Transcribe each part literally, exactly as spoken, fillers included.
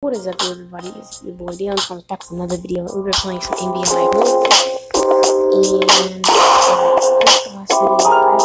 What is up, everybody? It's your boy Dion coming back with another video. We were playing some N B A Live Mode, and uh, first of all,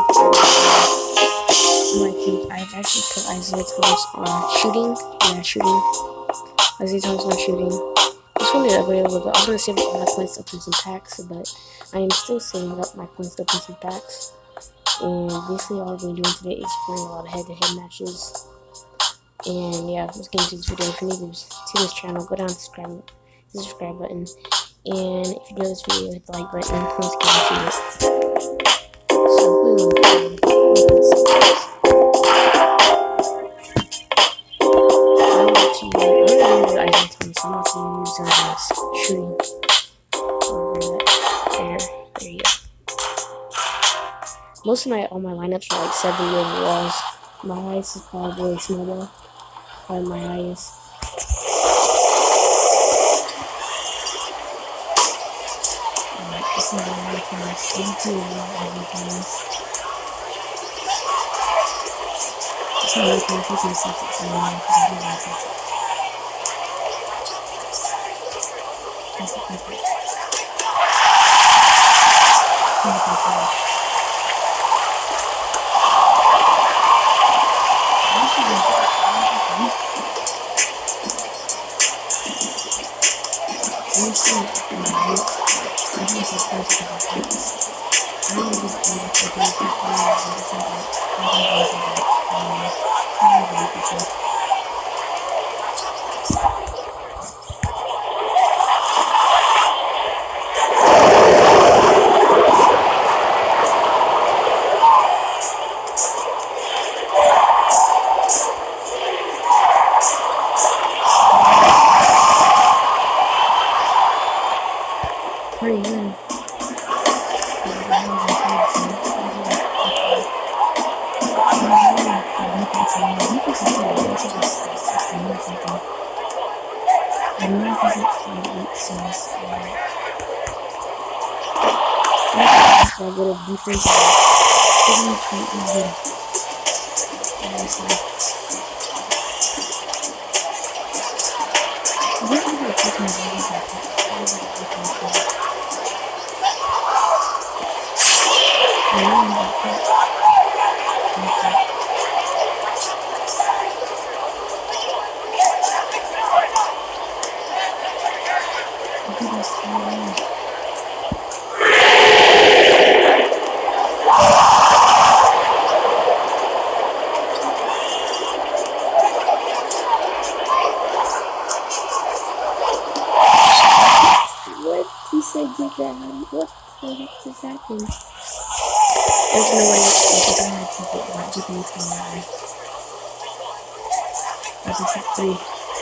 I said I've actually put Isaiah Thomas on shooting. Yeah, shooting. Isaiah Thomas on shooting. This one is available, but I was gonna save up my points up in some packs, but I am still saving up my points up in some packs. And basically, all we're doing today is playing a lot of head-to-head matches. And yeah, let's get into this video. If you're new to this channel, go down and subscribe, hit the subscribe button. And if you know this video, hit the like button. Let's get into it. So we're gonna play. I'm going to use Isaiah Thomas. I'm going to use uh, shooting. Over that. There, there you go. Most of my all my lineups are like seventy overalls. My highest is probably small ball. Probably my highest. Alright, this is my Thomas. eighty-two Isaiah Thomas. This is my Thomas. This is the Celtics. I don't know because I do like Celtics. That's the perfect. That's the perfect. I'm seeing it in my roots. I think it's just first because I like this. I don't know if it's going to be a good one or something. I don't know if it's I don't know if it's pretty good. I don't know if it's forty-eight, so it's a bit of defense. It's quite easy. I don't think I'll take my videos like that. I don't think I'll take my videos. I don't know about that. Okay. I think that's kind of weird. What? He said get that. What the heck just happened? There's no way that I had to get my defense on that. I just hit three.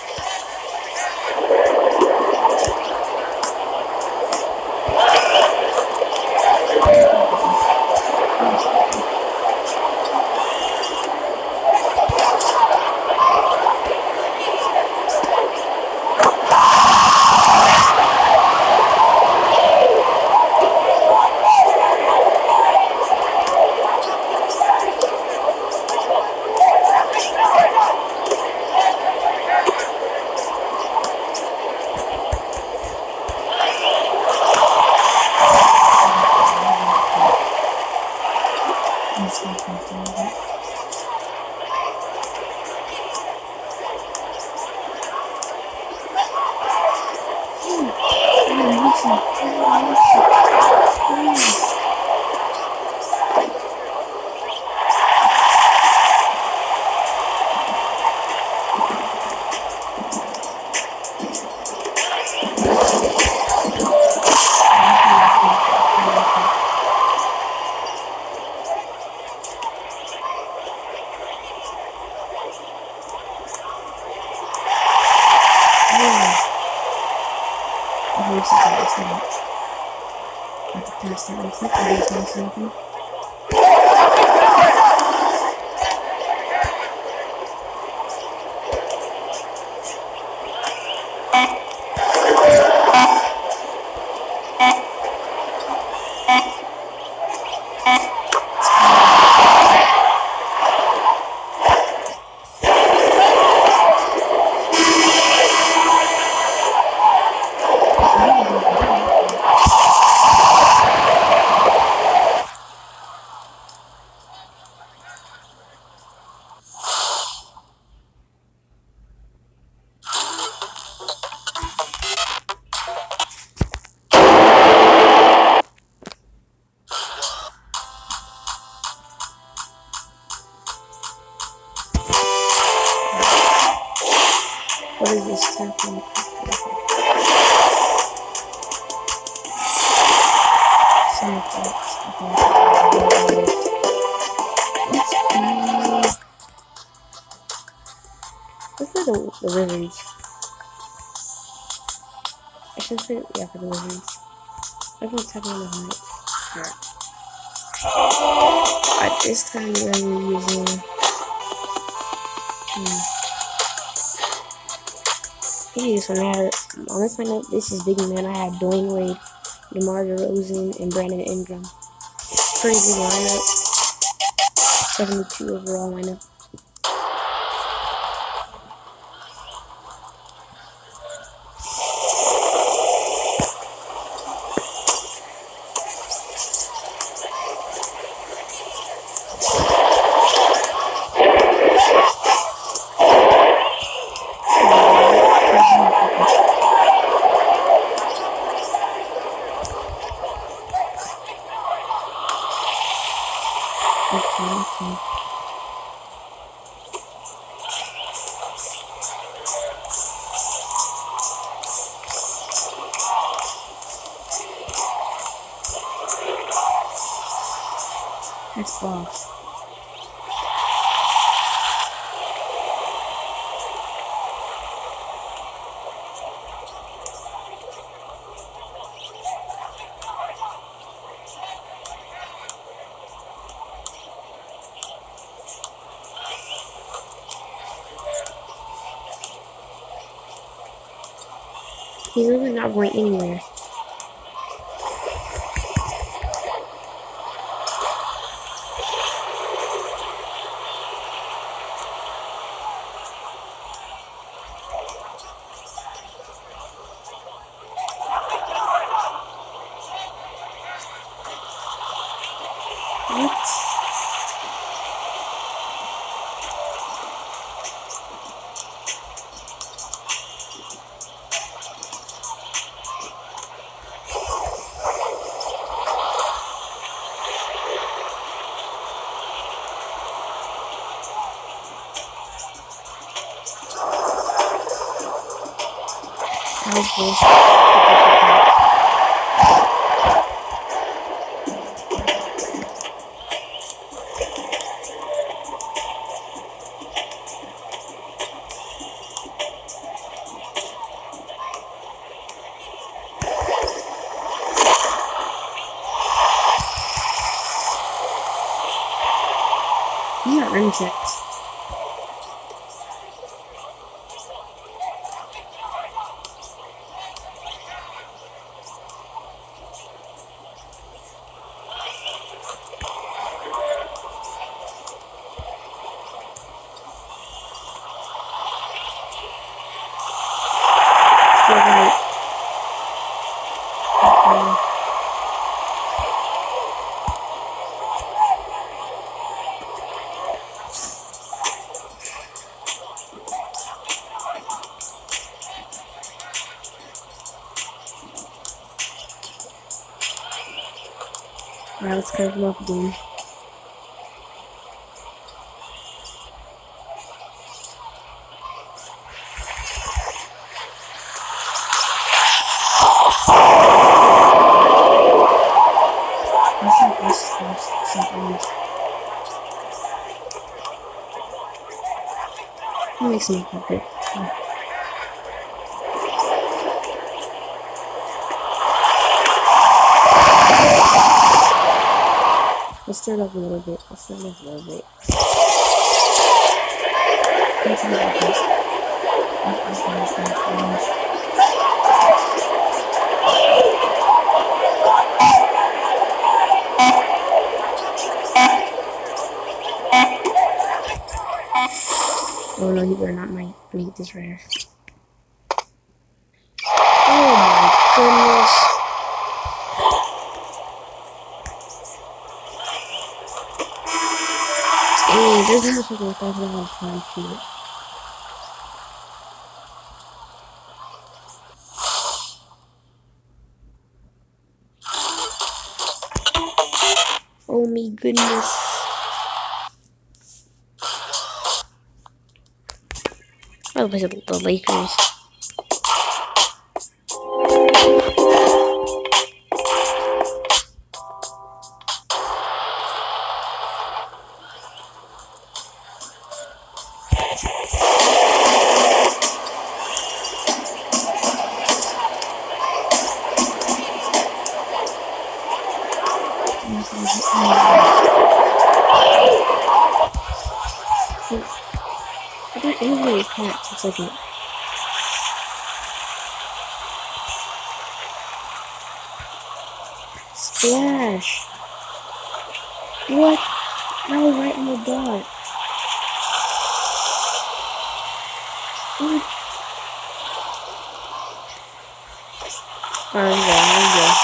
Pass that real quick. I just want something. What is this tap on? Some effects. Okay. Let's do the, the wizards. I should say, yeah, for the wizards. Everyone's tapping on the hunt. Alright. At this time, we're going to be using. Hmm. This one I had, on this lineup, this is Big Man. I had Dwayne Wade, DeMar DeRozan, and Brandon Ingram. Pretty good lineup. seventy-two overall lineup. Okay, okay. That's boss. He's really not going anywhere. What? That was bullshit. He got rim checked. Still right. Okay. Alright, let's curve him up again. Let's have this first. Something. That makes me feel good. Yeah. Let's stir it up a little bit. Let's stir it up a little bit. Let's see what happens. Let's see what happens. Oh no, he better not make, make this rare. Oh my goodness. Dang, there's almost like a thousand dollars time to it. Oh my goodness. I'll play the Lakers. I don't anyway catch a second. Splash! What? I was right in the dot. What? Alright, there we go.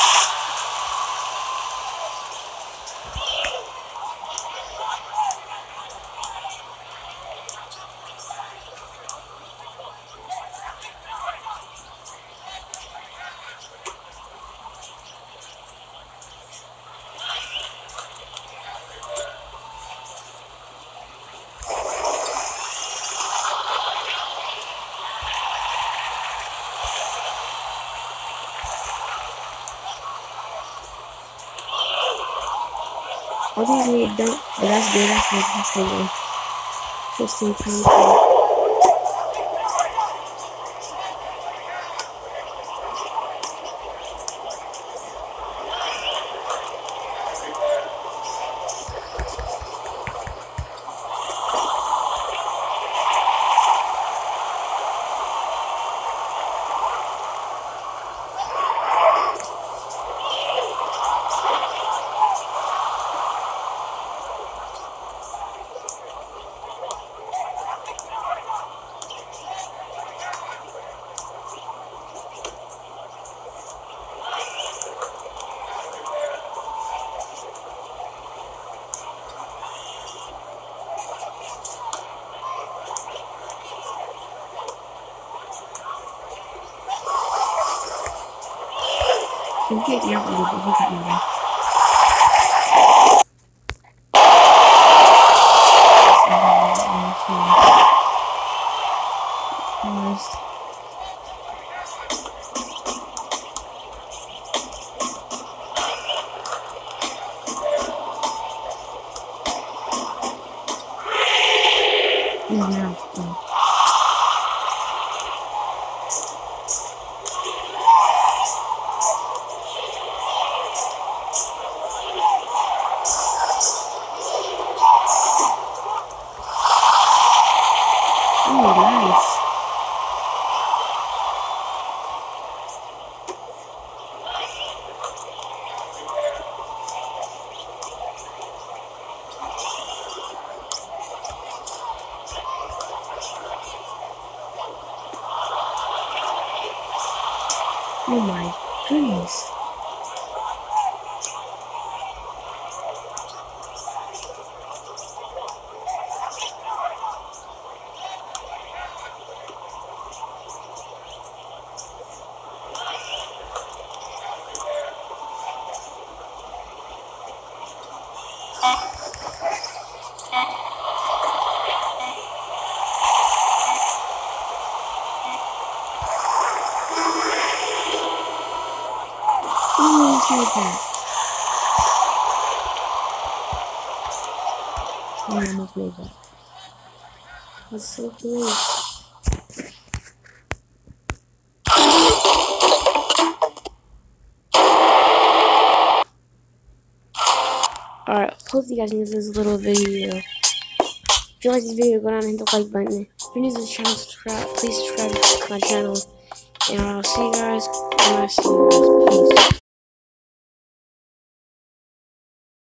All these need don't, but that's good, that's good, that's good. Interesting time. You get your own, but he got me there. Oh my goodness. Like that. I almost made that. That's so close. Alright, hope you guys enjoyed this little video. If you like this video, go down and hit the like button. If you're new to the channel, subscribe. Please subscribe to my channel. And I'll see you guys when I see you guys. Peace.